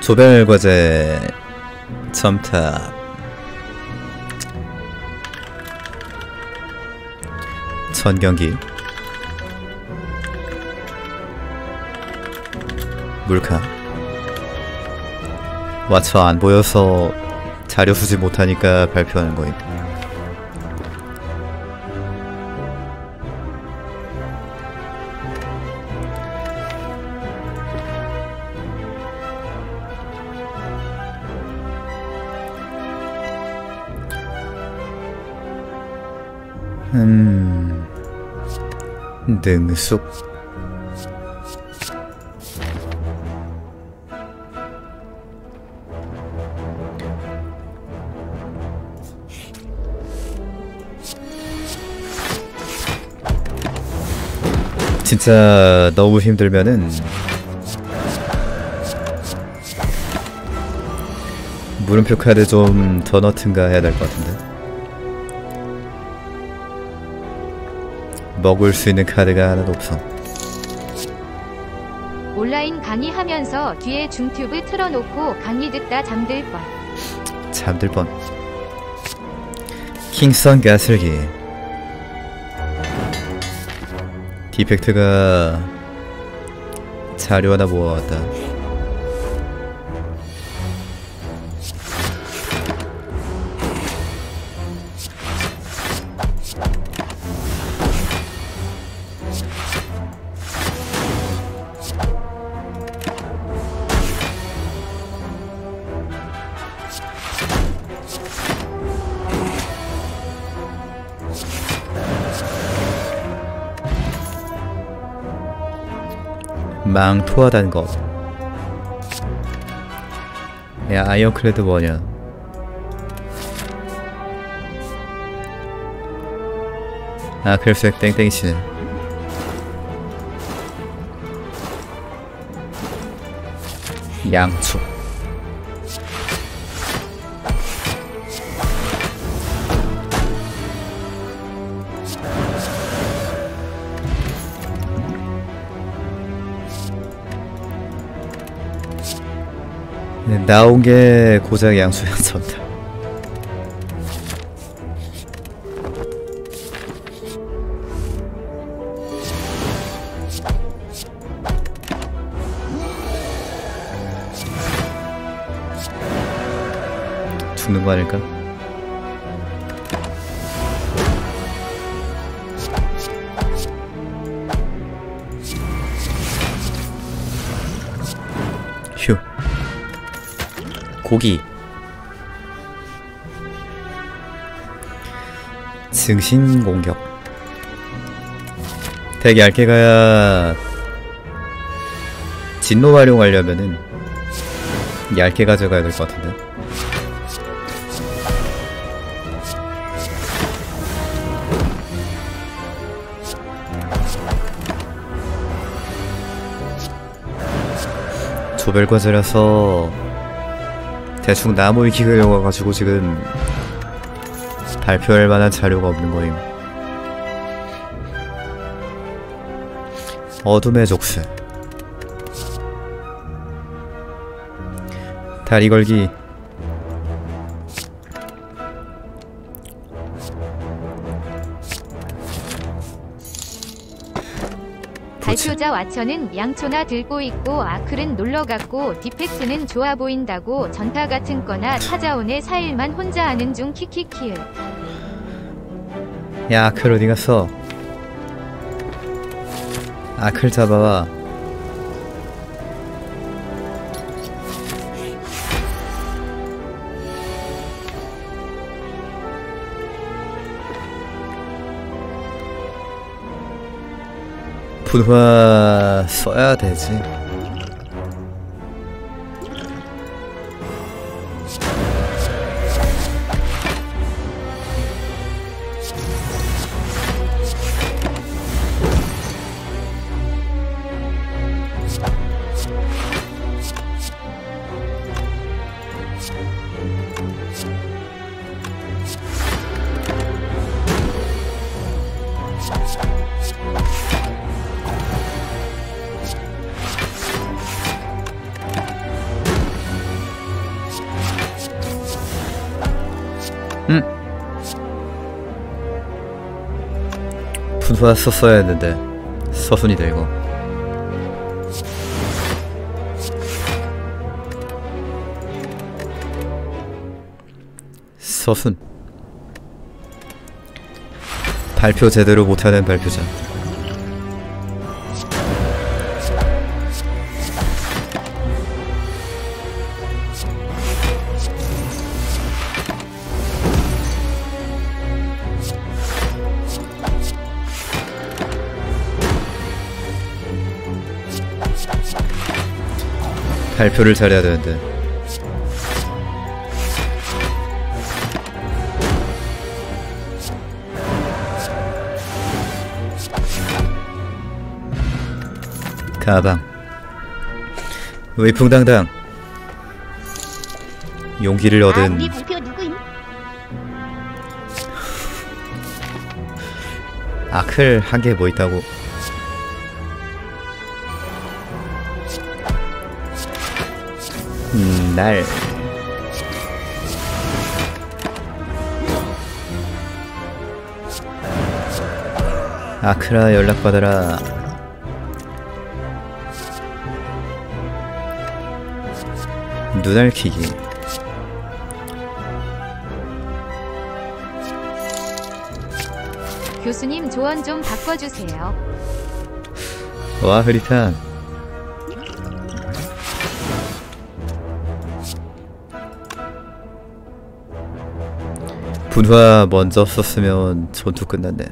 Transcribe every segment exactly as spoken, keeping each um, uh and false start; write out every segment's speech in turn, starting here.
조별과제 첨탑. 전경기 물카. 와처 안 보여서 자료 쓰지 못하니까 발표하는 거임. 음... 능숙. 진짜 너무 힘들면은 물음표 카드 좀 더 넣든가 해야 될 것 같은데. 먹을 수 있는 카드가 하나도 없어. 온라인 강의하면서 뒤에 중튜브 틀어놓고 강의 듣다 잠들 뻔. 잠들 뻔. 킹선 가슬기. 디펙트가 자료 하나 모아왔다. 망토하다는 거. 야, 아이언클레드 뭐냐? 아, 글쎄 땡땡이 치네. 양초. 나온 게 고작 양수였었다. 죽는 거 아닐까? 휴. 고기. 증신 공격. 되게 얇게 가야 진노 활용하려면은 얇게 가져가야 될 것 같은데. 조별과제라서 대충 나무 위키 그려가지고 지금 발표할 만한 자료가 없는 거임. 어둠의 족쇄. 다리 걸기. 발표자 와처는 양초나 들고 있고 아클은 놀러갔고 디펙트는 좋아 보인다고 전타 같은 거나 찾아오네. 사 일만 혼자 하는 중 키키키을. 야, 아클 어디 갔어? 아클 잡아와. 분화 써야 되지. 음. 분화 썼어야 했는데 서순이다 이거. 서순. 발표 제대로 못하는 발표자. 발표를 잘해야 되는데. 가방. 위풍당당. 용기를 아, 얻은. 우리 목표 누구임? 아클 한 개 뭐 있다고. 음, 날. 아크라 연락받아라. 눈알키기. 교수님 조언 좀 바꿔주세요. 와 흐릿한. 분화 먼저 썼으면 전투 끝났네.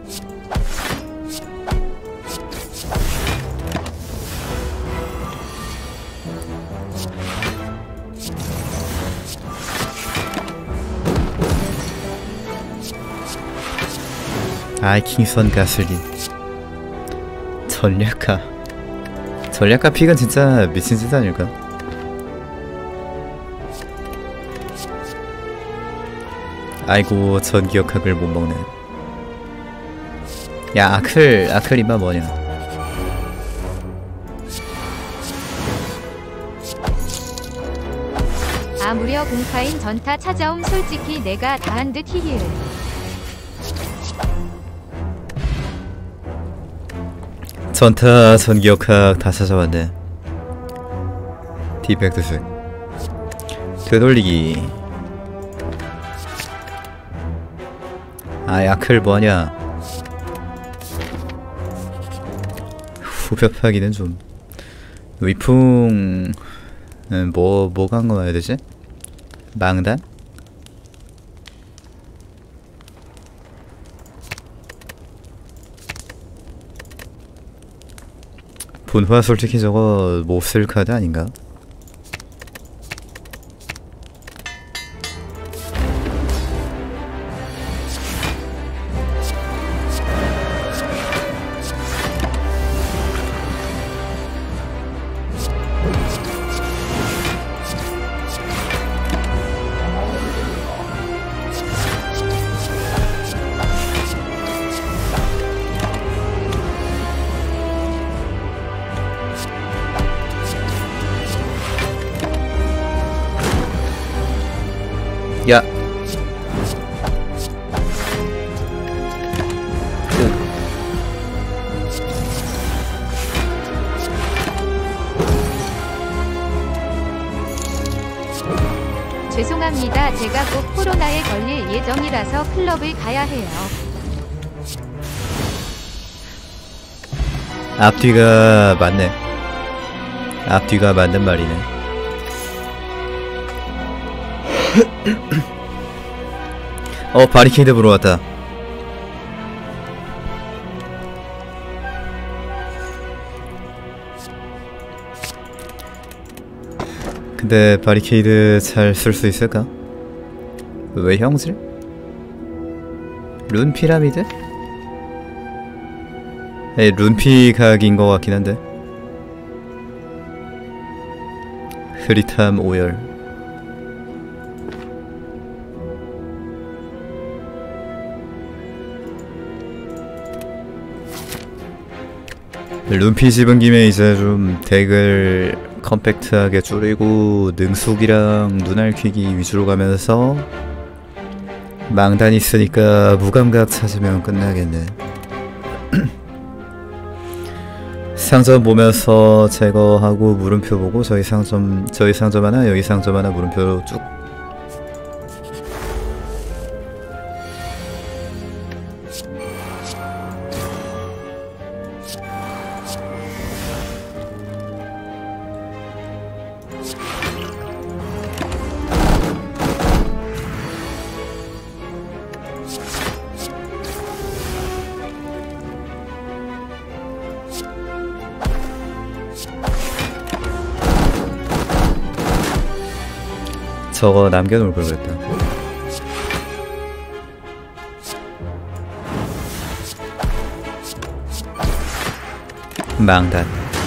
아이킹선 가슬리. 전략가. 전략가 픽은 진짜 미친 짓 아닐까? 아이고 전기역학을 못 먹네. 야 아클 아클 임마 뭐냐. 아 무려 공파인 전타 찾아옴. 솔직히 내가 다 한 듯 히히. 전타 전기역학 다 찾아왔네. 디펙트색. 되돌리기. 아 야클 뭐하냐. 후벼파기는 좀. 위풍. 음, 뭐 뭐가 한 거 말해야 되지? 망단? 분화 솔직히 저거 못 쓸 카드 아닌가? 야. 죄송합니다. 제가 꼭 코로나에 걸릴 예정이라서 클럽을 가야 해요. 앞뒤가 맞네. 앞뒤가 맞는 말이네. 어 바리케이드 보러 왔다. 근데 바리케이드 잘 쓸 수 있을까? 왜 형질? 룬 피라미드? 에 룬피 각인 것 같긴 한데. 흐릿함 오열. 룬피 집은 김에 이제 좀 덱을 컴팩트하게 줄이고 능숙이랑 눈알퀴기 위주로 가면서 망단 있으니까 무감각 찾으면 끝나겠네. 상점 보면서 제거하고 물음표 보고 저희 상점 저희 상점 하나 여기 상점 하나 물음표로 쭉. 저거 남겨놓을 걸 그랬다. 망단.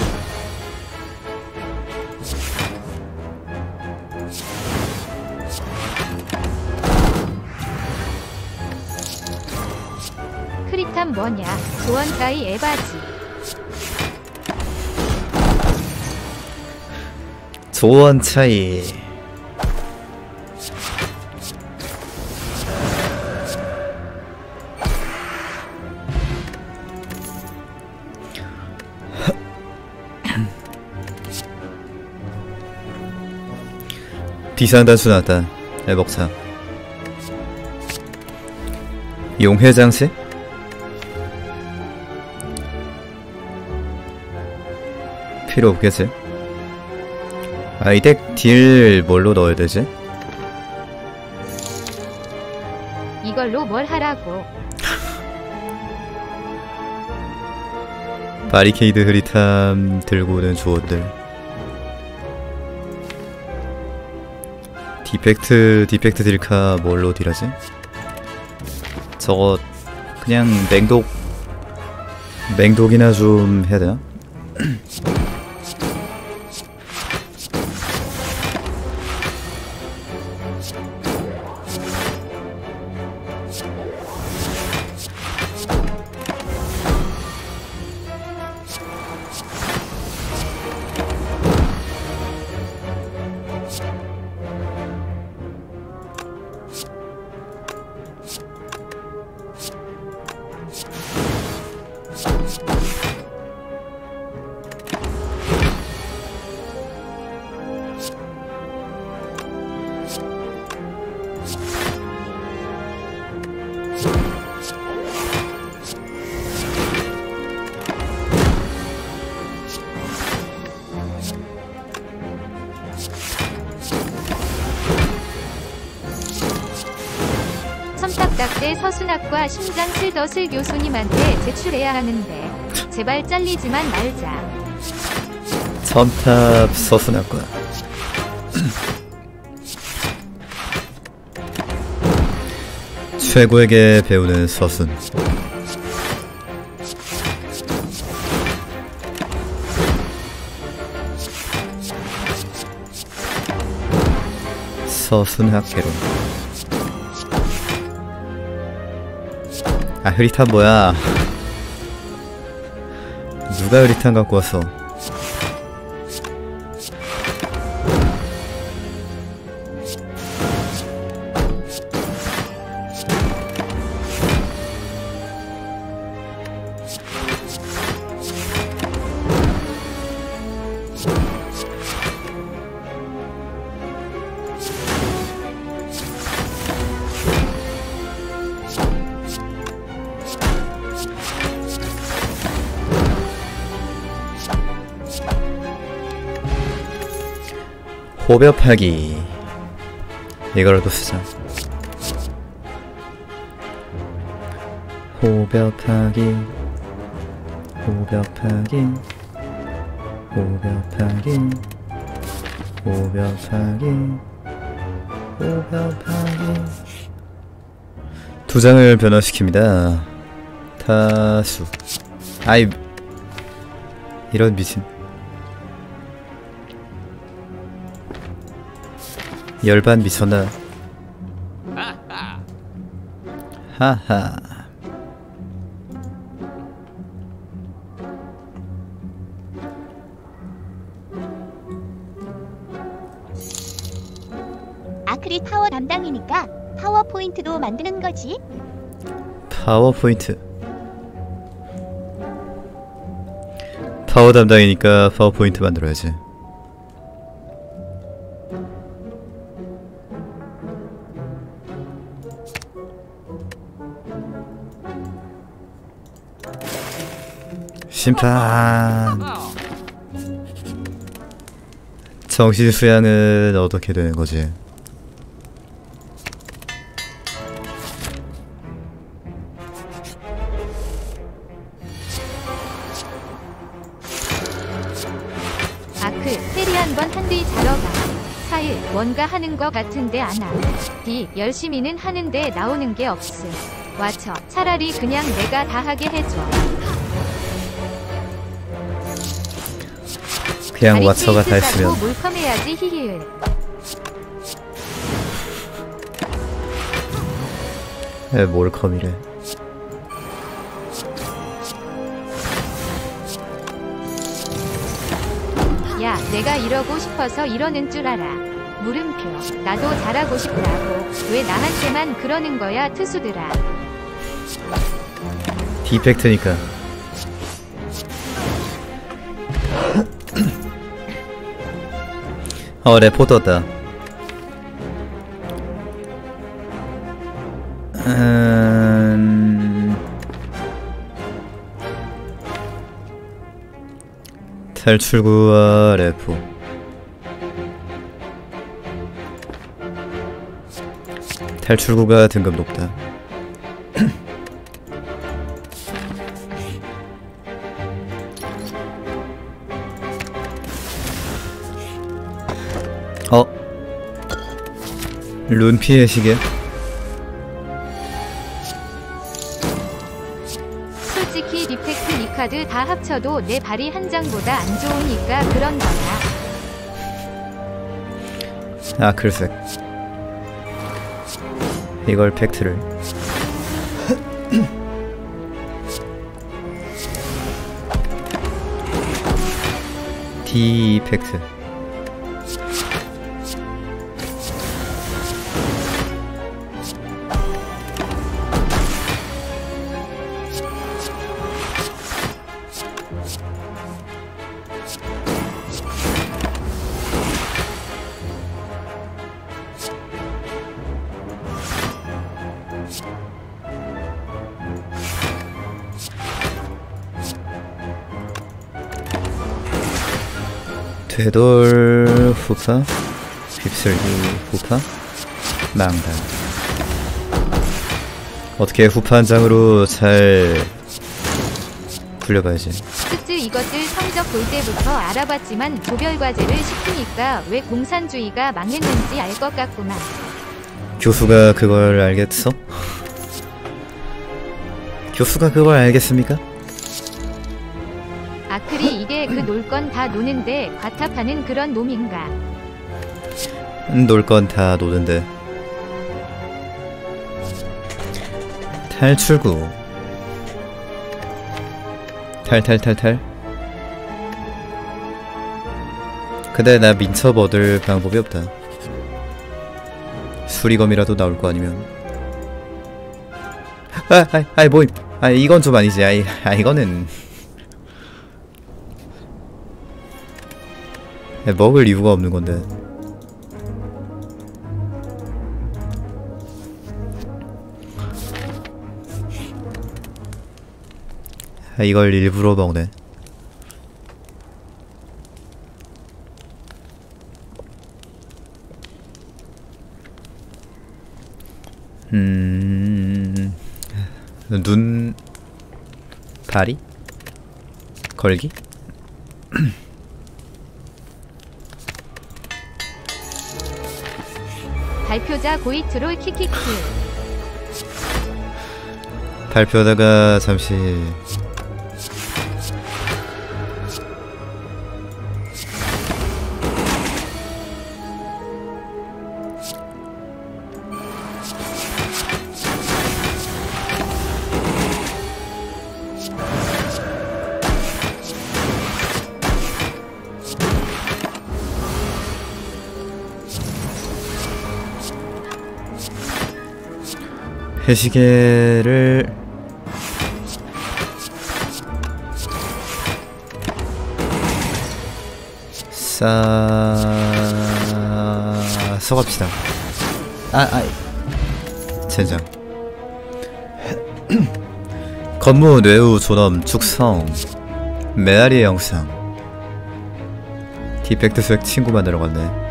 크리탄 뭐냐? 조언 따위 에바지. 조언 차이. 비상단수 나왔다. 애먹자. 용회장식? 필요 없겠지? 아, 이 덱 딜 뭘로 넣어야 되지? 이걸로 뭘 하라고. 바리케이드 흐릿함 들고는 조언들. 디펙트 디펙트 딜카 뭘로 딜하지? 저거 그냥 맹독 맹독이나 좀 해야 되나? 첨탑닭대 서순학과 심장 슬더슬 교수님한테 제출해야 하는데 제발 잘리지만 말자. 첨탑 서순학과. 최고에게 배우는 서순. 서순학개론. 아, 흐릿한 뭐야? 누가 흐릿한 갖고 왔어? 호벼파기. 이거라도 쓰자. 호벼파기 호벼파기 호벼파기 호벼파기 호벼파기. 두 장을 변화시킵니다. 타수. 아이, 이런 미친. 열반 미쳤나? 하하. 아크릴 파워 담당이니까 파워포인트도 만드는 거지. 파워포인트. 파워 담당이니까 파워포인트 만들어야지. 심판. 정신 수양은 어떻게 되는 거지? 아크 테리 한번 한뒤 자러 가. 사일 뭔가 하는 거 같은데 안 하. 디 열심히는 하는데 나오는 게 없음. 와쳐 차라리 그냥 내가 다 하게 해줘. 그냥 와처가 다 했으면. 몰컴해야지 히히을. 에 몰컴이래. 야 내가 이러고 싶어서 이러는 줄 알아. 물음표. 나도 잘하고 싶다고. 왜 나한테만 그러는 거야 투수들아. 디펙트니까. 어 레포터다. 음... 탈출구와 레포. 탈출구가 등급 높다. 어? 룬피의 시계? 솔직히 디펙트 이 카드 다 합쳐도 내 발이 한 장보다 안 좋으니까 그런 거야. 아 글쎄. 이걸 팩트를. 디펙트. 되돌 후파, 휩쓸기 후파, 망당. 어떻게 후파 한 장으로 잘 굴려봐야지. 쯔쯔 이것들 성적 볼 때부터 알아봤지만 조별과제를 시키니까 왜 공산주의가 망했는지 알 것 같구만. 교수가 그걸 알겠어? 교수가 그걸 알겠습니까? 아크리 이게 그 놀 건 다 노는데 과탑하는 그런 놈인가. 놀 건 다 노는데. 탈출구. 탈탈탈탈. 근데 나 민첩 얻을 방법이 없다. 수리검이라도 나올 거 아니면. 아, 아, 아, 뭐임. 아, 이건 좀 아니지. 아, 아 이거는. 먹을 이유가 없는 건데. 아, 이걸 일부러 먹네. 음... 눈... 다리? 걸기? 발표자 고이 트롤 키키키. 발표하다가 잠시 회시계를 싸서 갑시다. 아, 아, 젠장. 건무, 뇌우, 존엄, 축성, 메아리의 영상. 디펙트 수액 친구 만들어 갔네.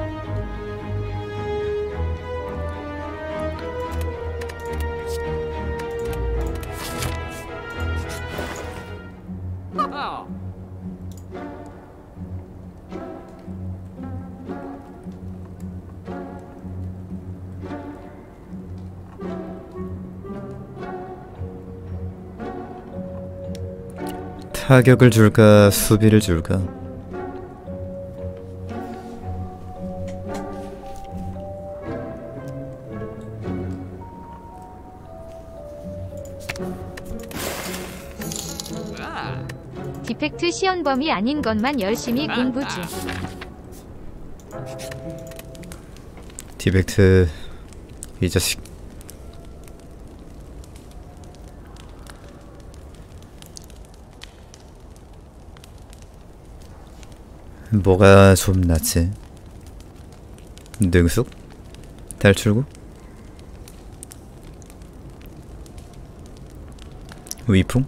타격을 줄까, 수비를 줄까? 디펙트 시연범이 아닌 것만 열심히 공부 중. 디펙트 이 자식. 뭐가 좀 낫지? 능숙? 탈출구? 위풍?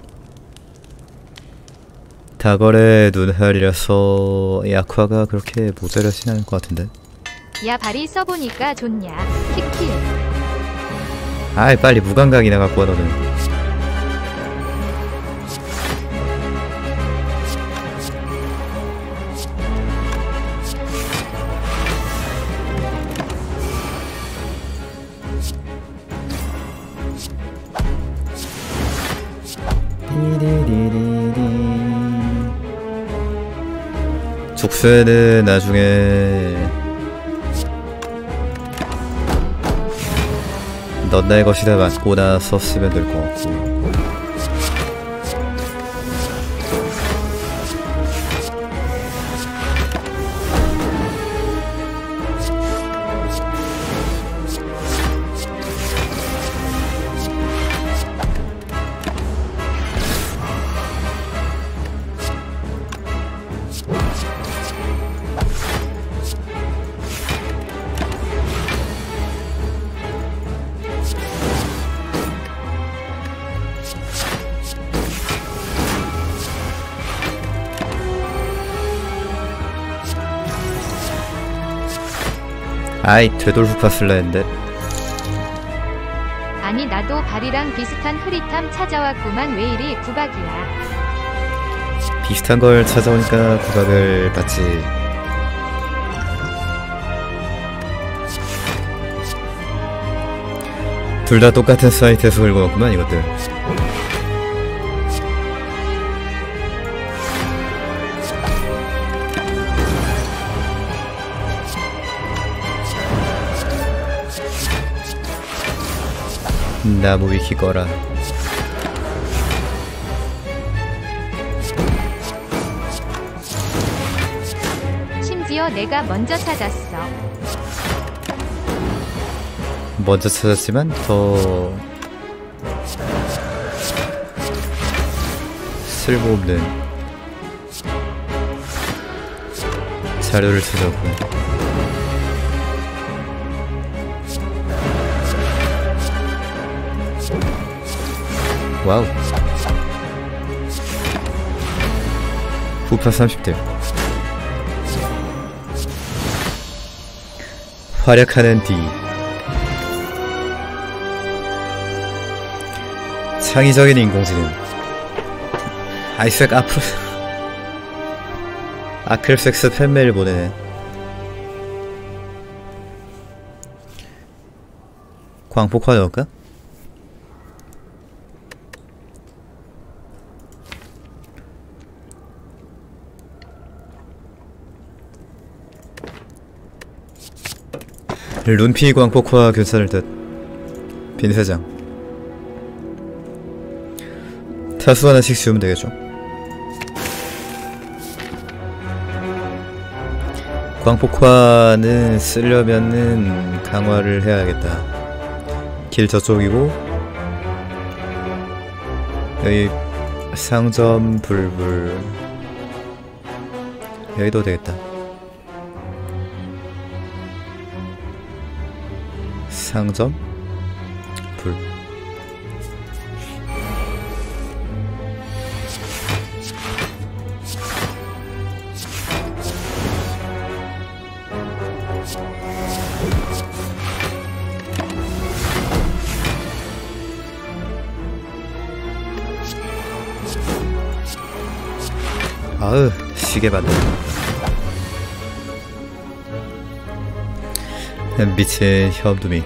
다걸의 눈알이라서 약화가 그렇게 모자라진 않을 것 같은데. 야, 발이 써보니까 좋냐. 키키. 아이, 빨리 무감각이나 갖고 와 너는. 족쇄는 나중에 넌 나의 것이다 맞고 나서 쓰면 될 것 같고. 아이, 되돌후파 쓸라 했는데. 아니, 나도 발이랑 비슷한 흐릿함 찾아왔구만. 왜 이리 구박이야. 비슷한 걸 찾아오니까 구박을 받지. 둘 다 똑같은 사이트에서 긁어놓구만 이것들. 나무 위키 꺼라. 심지어 내가 먼저 찾았어. 먼저 찾았지만 더 쓸모없는 자료를 찾았고. 와우. 후파 삼십 대. 활약하는 D. 창의적인 인공지능. 아이스백 앞으로 아클섹스 팬메일 보내네. 광폭화 넣을까? 룬피 광폭화 괜찮을 듯. 빈세장 타수 하나씩 지우면 되겠죠. 광폭화는 쓰려면은 강화를 해야겠다. 길 저쪽이고 여기 상점 불불 여기도 되겠다. 상점 불. 아으, 시계 받네. 미친 현두미.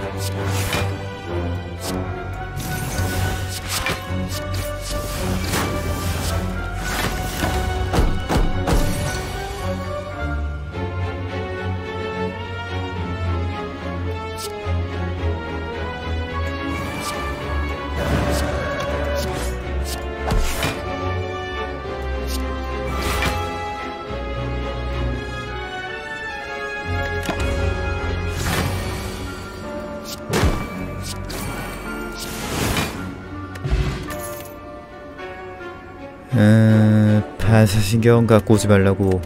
음, 반사신경 갖고 오지 말라고.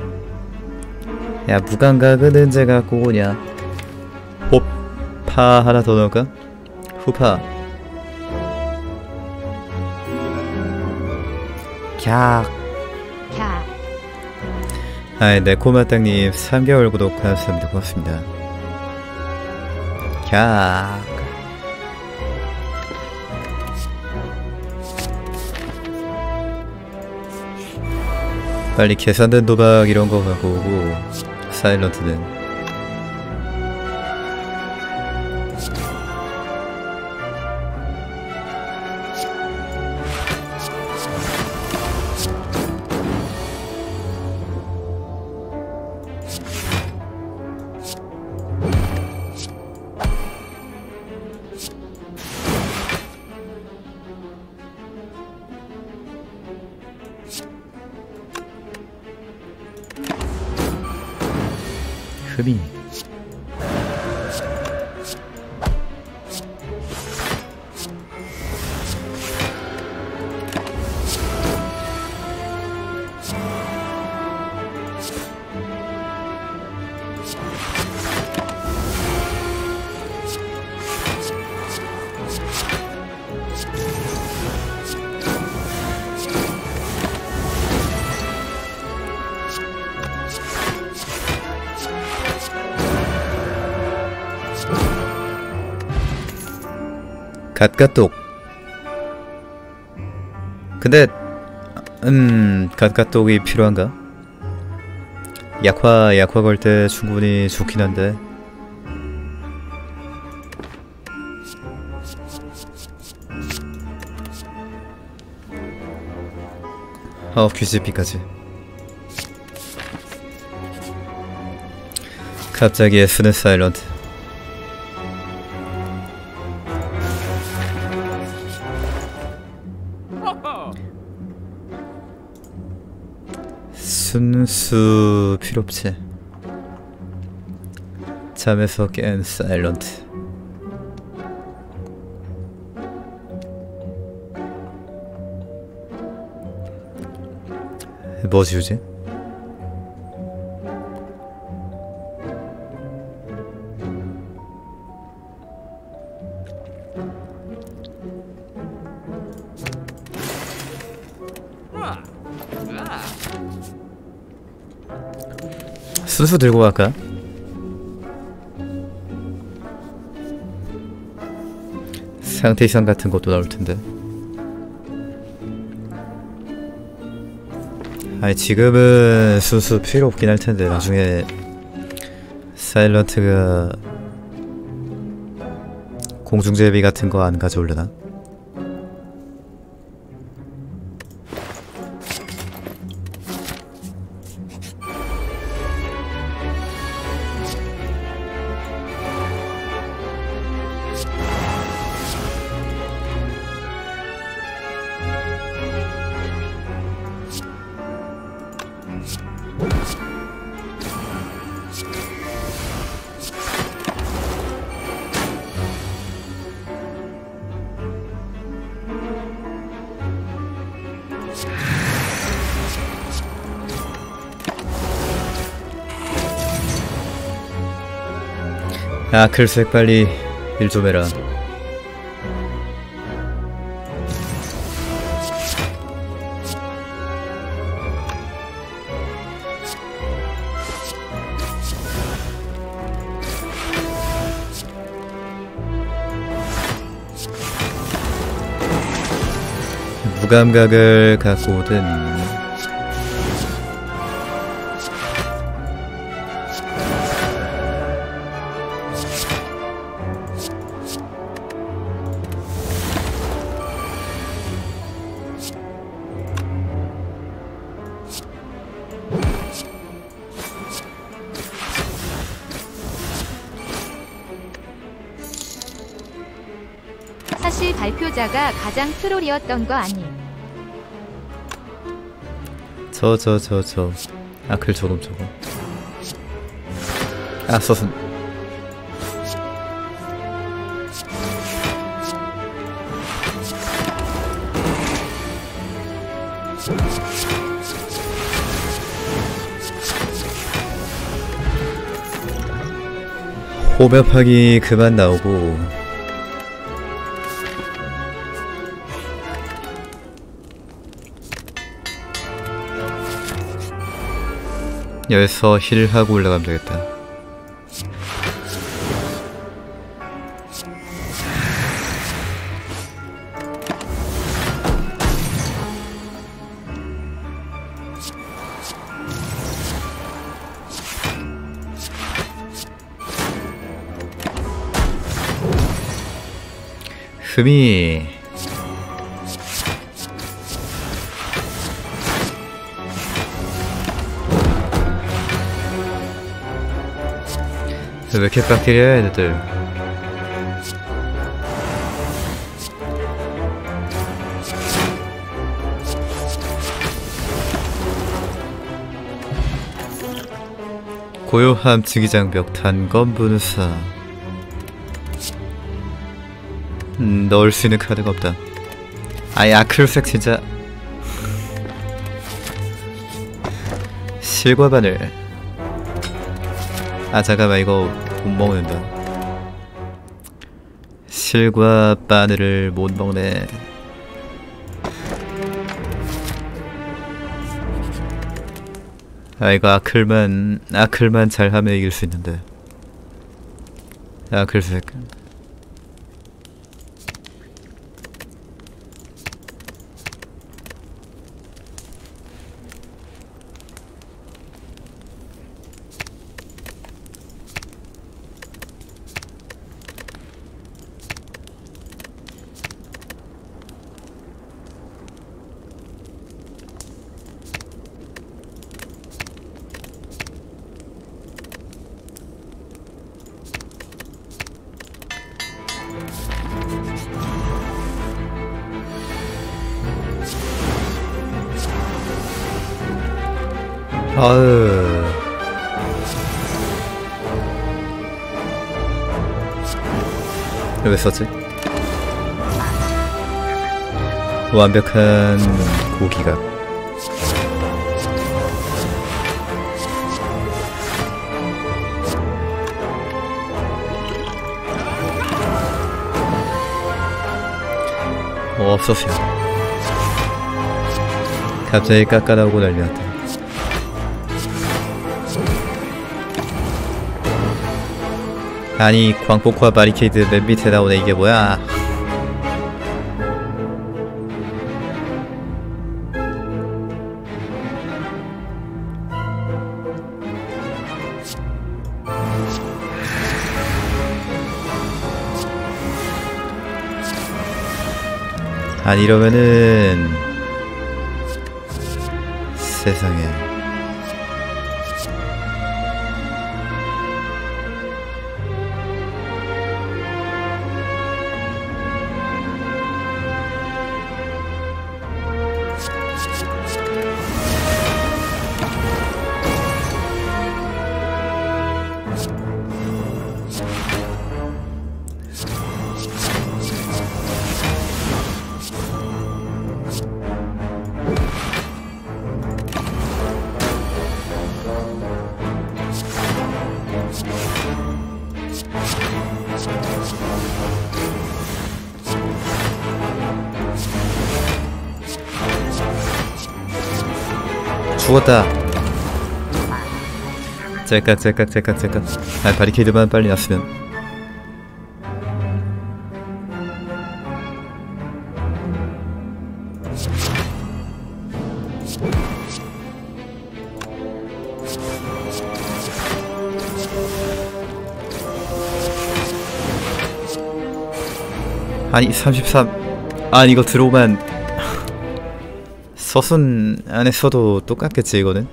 야, 무감각은 언제 갖고 오냐. 호파 하나 더 넣을까? 후파. 캬. 캬. 아이, 네코마땅님 삼 개월 구독 감사합니다. 고맙습니다. 캬. 빨리 계산된 도박 이런 거 갖고 오고, 사일런트는. 흠이. 갓갓독. 근데 음 갓갓독이 필요한가? 약화 약화 걸 때 충분히 좋긴 한데. 어, 귀지비까지. 갑자기 F는 사일런트. 순수 필요없지. 잠에서 깬 사일런트. 뭐 지우지? 순수 들고 갈까? 상태 이상 같은 것도 나올 텐데. 아니, 지금은 순수 필요 없긴 할 텐데 나중에 사일런트가 공중제비 같은 거 안 가져올려나? 아 글색 빨리 일 좀 해라. 무감각을 갖고 오든 사실 발표자가 가장 트롤이었던 거 아님? 저 저 저 저 아클 저놈 저거. 아 서순. 호흡하기 그만 나오고 여기서 힐하고 올라가면 되겠다. 흠이 왜 이렇게 빡들이야 얘네들. 고요함 증기장벽 단검 분사. 음, 넣을 수 있는 카드가 없다. 아이 아크로색 진짜. 실과 바늘. 아 잠깐만 이거 못 먹는다. 실과 바늘을 못 먹네. 아 이거 아클만 아클만 잘하면 이길 수 있는데. 아클색. 아으 왜 썼지? 완벽한 고기가 어, 없었어요. 갑자기 깎아나오고 난리났다. 아니 광폭화 바리케이드 맨 밑에 나오네. 이게 뭐야? 아니 이러면은 세상에. 죽었다. 짤깍 짤깍 짤깍 짤깍. 아, 바리케이드만 빨리 놨으면. 아니 삼십삼. 아니 이거 들어오면 서순 안 했어도 똑같겠지 이거는.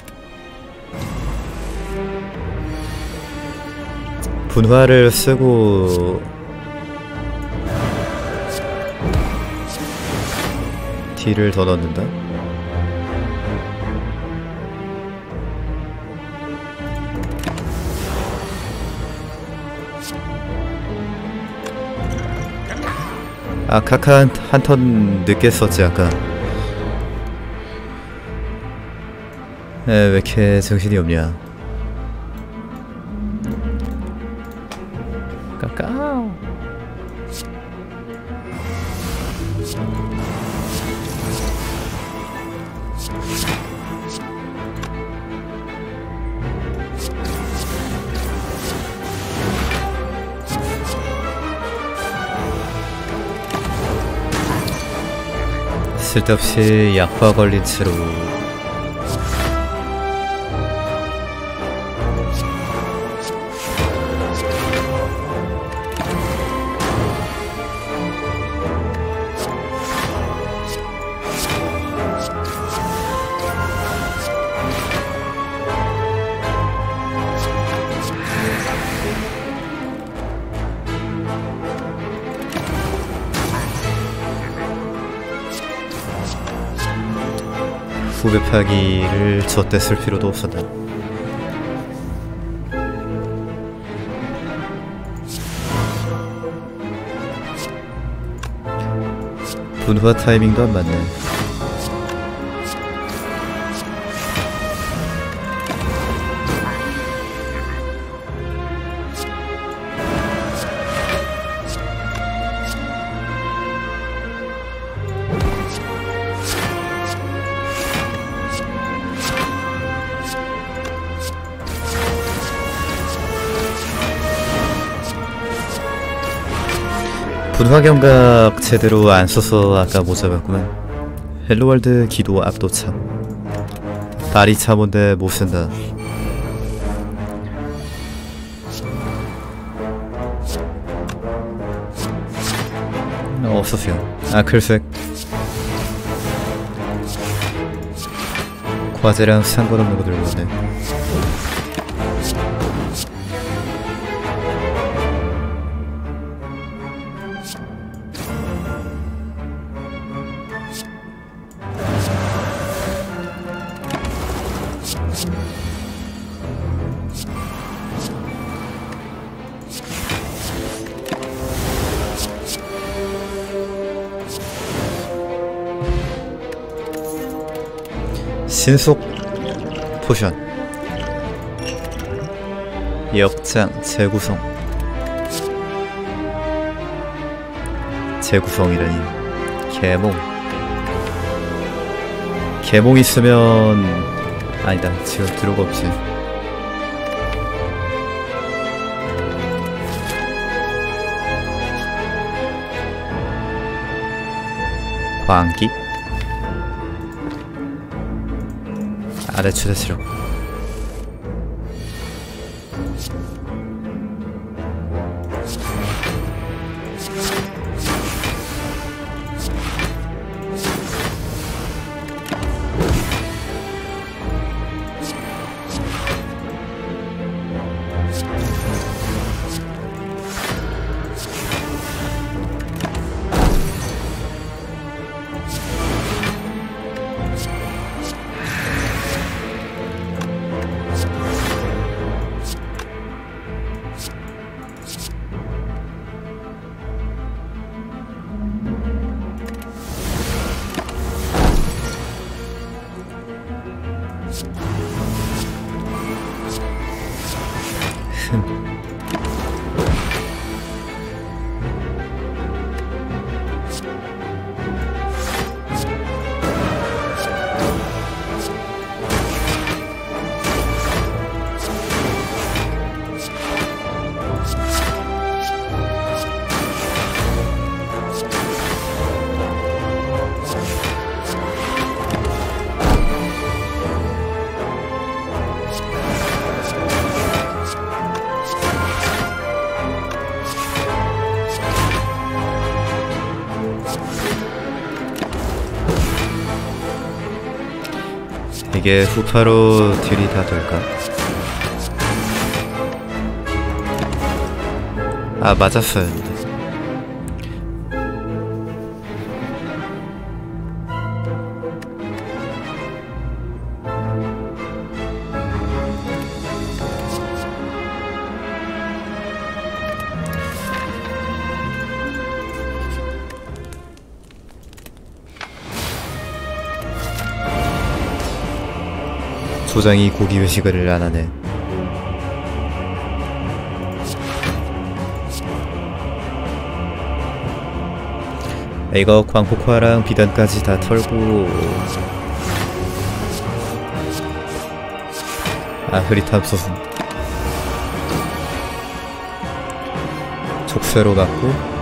분화를 쓰고 딜을 더 넣는다? 아, 카카 한 턴 늦게 썼지 아까. 에, 왜 이렇게 정신이 없냐. 까까. 쓸데없이 약화 걸린 채로 후배 파기를 저때 쓸 필요도 없었다. 분화 타이밍도 안 맞네. 분화경각 제대로 안 써서 아까 못 잡았구만. 헬로월드 기도 압도참. 발이 참온데 못 쓴다. 어, 없었어요. 아, 글쎄. 과제랑 상관없는 거 들고 왔네. 신속 포션 역장 재구성. 재구성이라니. 개몽. 개몽 있으면 아니다, 지금 들어가 없지. 광기? 아래 추대치로. 이게 후파로 딜이 다 될까? 아, 맞았어요. 조장이 고기 회식을 안 하네. 이거 광폭화랑 비단까지 다 털고. 아, 흐릿함소스 족쇄로 맞고.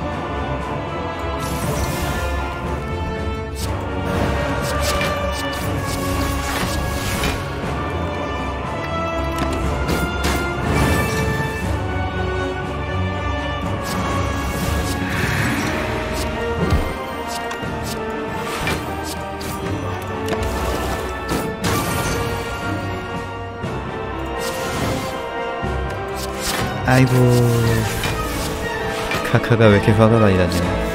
아이고, 카카가 왜 이렇게 화가 많이 나냐.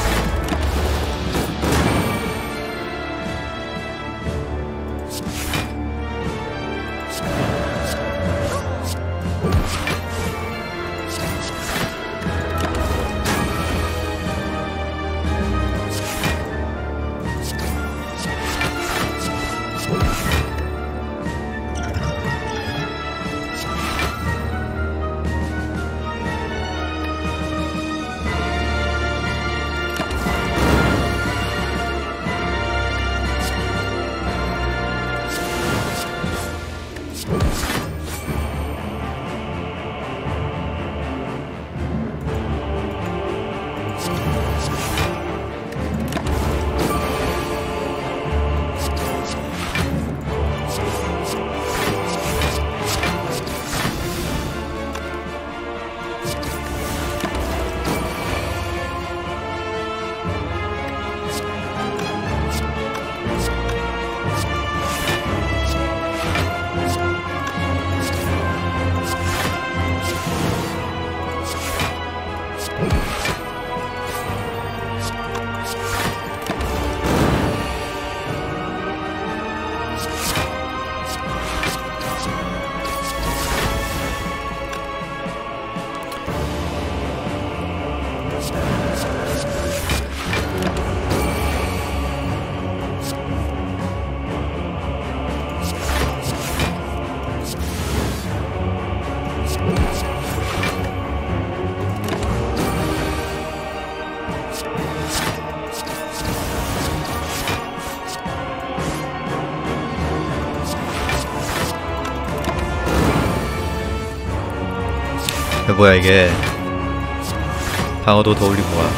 뭐야 이게. 방어도 더 올리고 와.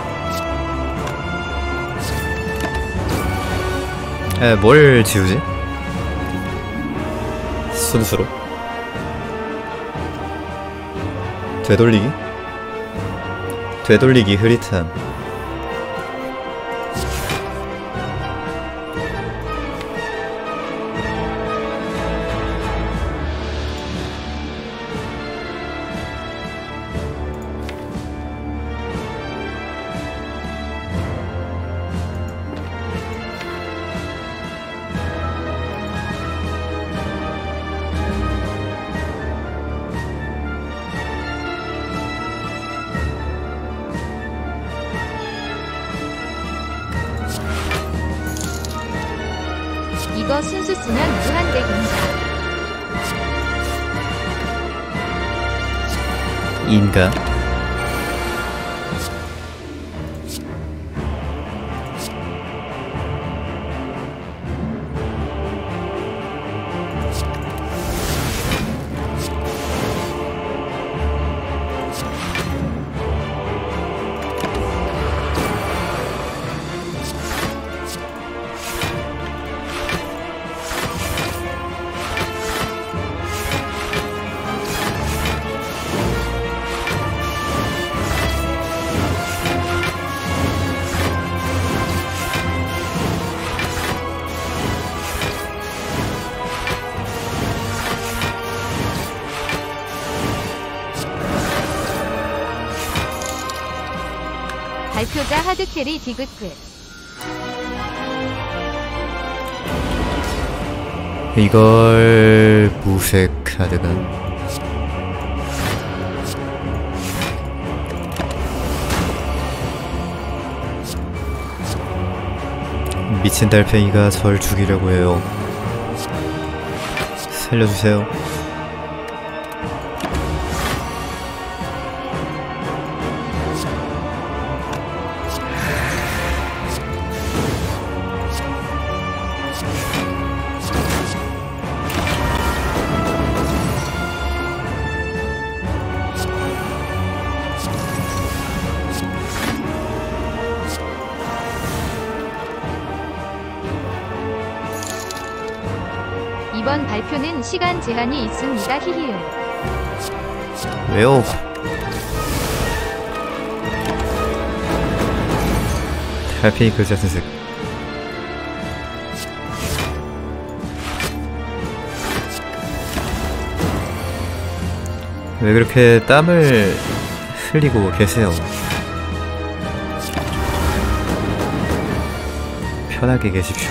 에, 뭘 지우지? 순수로 되돌리기? 되돌리기 흐릿함. 이거 순수 쓰면 무한대인가? 인가? 발표자 하드캐리 디귿끝. 이걸 무색하드가 미친 달팽이가 절 죽이려고 해요. 살려주세요. 이번 발표는 시간 제한이 있습니다. 히히요. 왜요? 달팽이 글자 선색. 왜 그렇게 땀을 흘리고 계세요? 편하게 계십시오.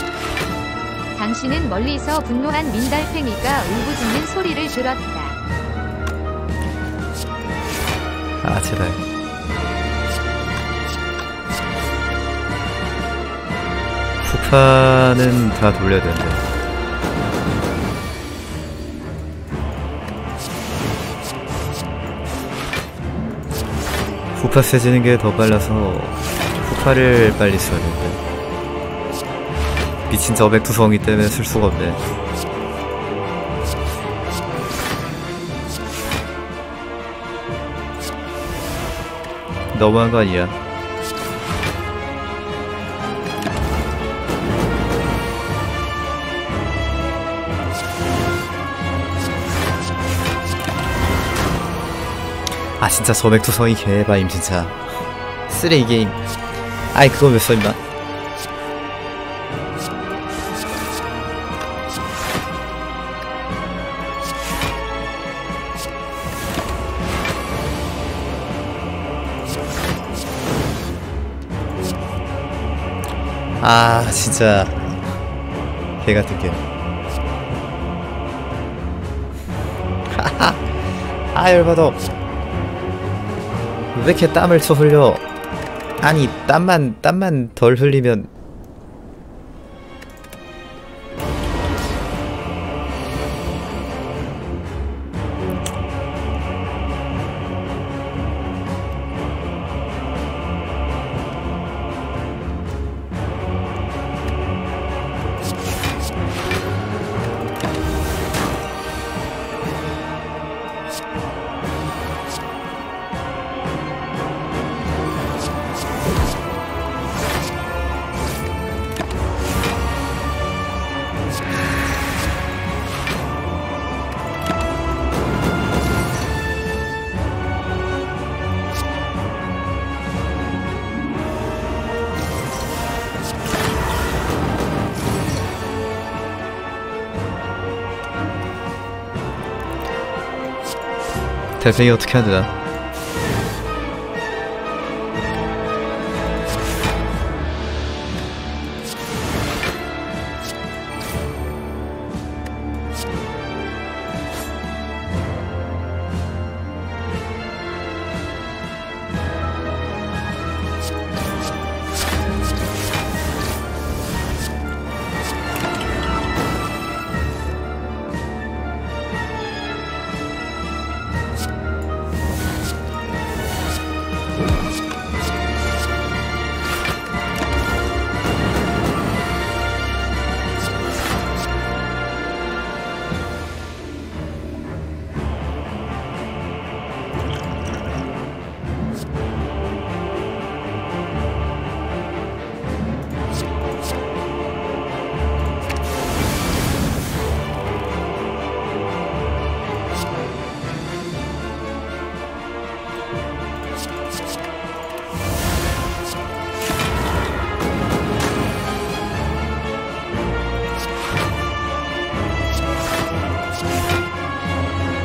당신은 멀리서 분노한 민달팽이가 울부짖는 소리를 들었다. 아 제발. 후파는 다 돌려야 되는데. 후파 세지는 게 더 빨라서 후파를 빨리 써야 되는데. 미친 저백 투성이 때문에 쓸 수가 없네. 너무한 거 아니야? 아 진짜 저백 투성이 개바임 진짜. 쓰레기 게임. 아이 그거 왜 써 임마. 아 진짜 개같은 게임. 하하. 아 열받아. 왜 이렇게 땀을 쳐 흘려. 아니 땀만 땀만 덜 흘리면 달팽이 어떻게 하느냐.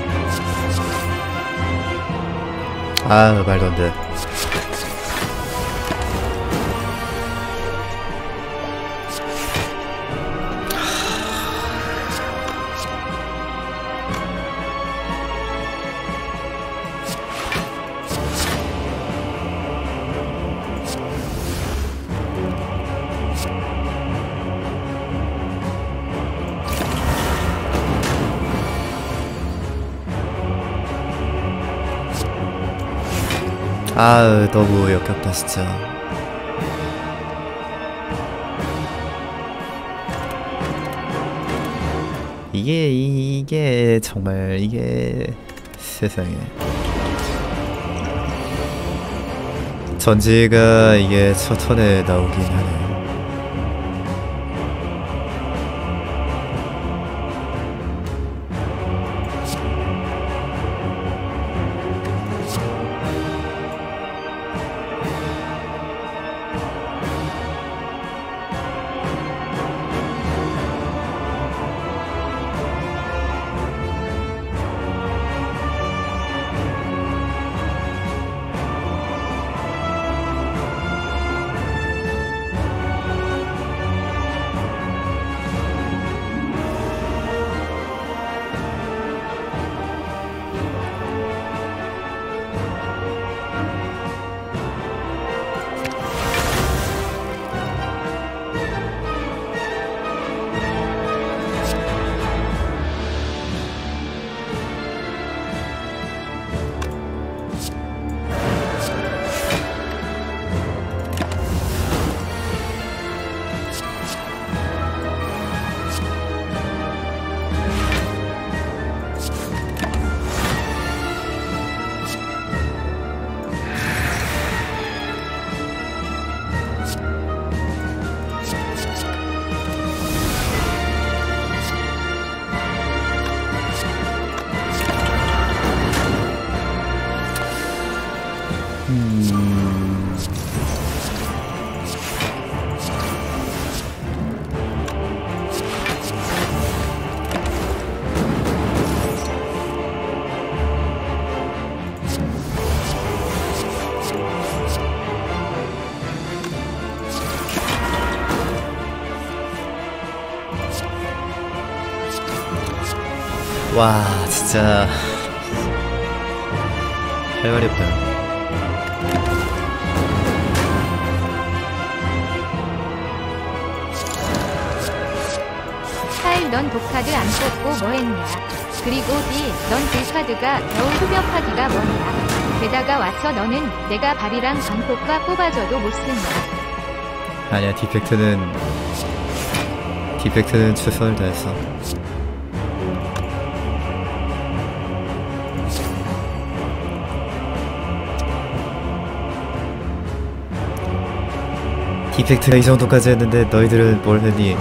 아 말도 안 돼. 아 너무 역겹다 진짜. 이게 이게 정말 이게 세상에 전지가 이게 첫 턴에 나오긴 하네. 와 진짜 할 말이 없다. 하일 넌 독카드 안 뽑고 뭐했냐. 그리고 D 넌 딜카드가 겨우 흡연하기가 뭐냐. 게다가 와쳐 너는 내가 발이랑 방폭과 뽑아줘도 못쓰냐. 아니야 디펙트는 디펙트는 최선을 다했어. 디펙트가 이 정도까지 했는데 너희들은 뭘 했니?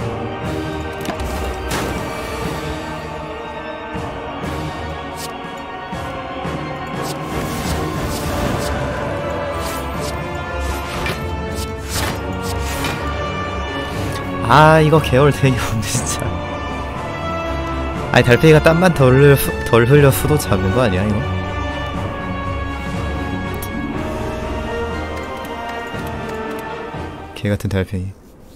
아 이거 개월탱이 없네 진짜. 아니 달팽이가 땀만 덜, 흘려, 덜 흘려 수도 잡는 거 아니야 이거? 개같은 달팽이.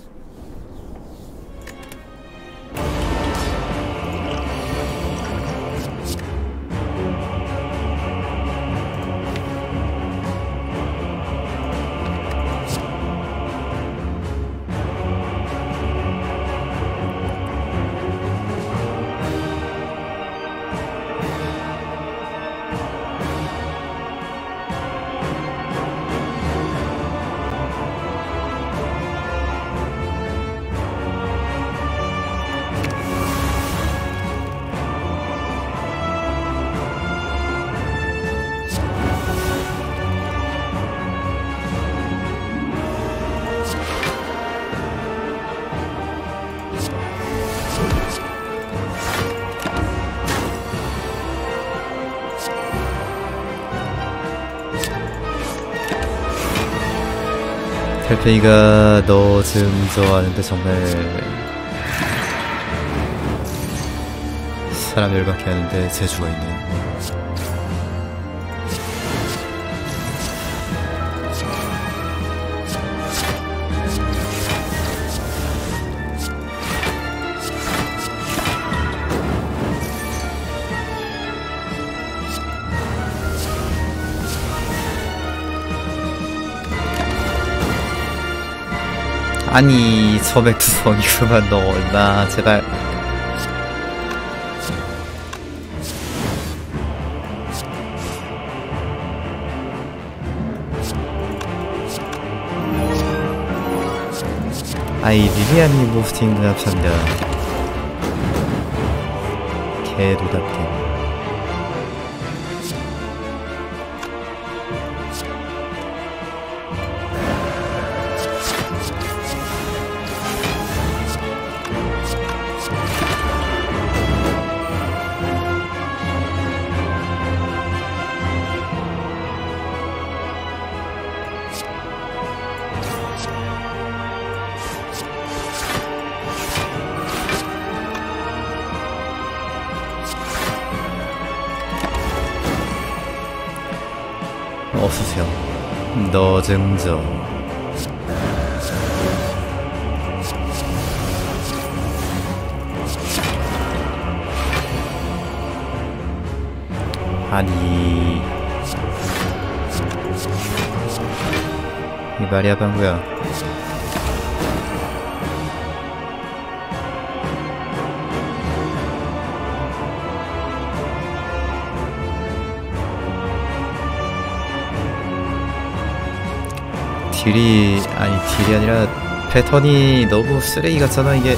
달팽이가 너 좀 좋아하는데 정말 사람 열받게 하는데 재주가 있네. 아니 소백투성이 그만 넣어 임마 제발. 아이 리리안이 모스팅 감사합니다. 개도답게. 어서오세요. 너증저. 아니 이 말이야 방구야. 딜이 아니 딜이 아니라 패턴이 너무 쓰레기 같잖아 이게.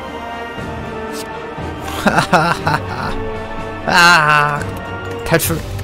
하하하하. 아 탈출.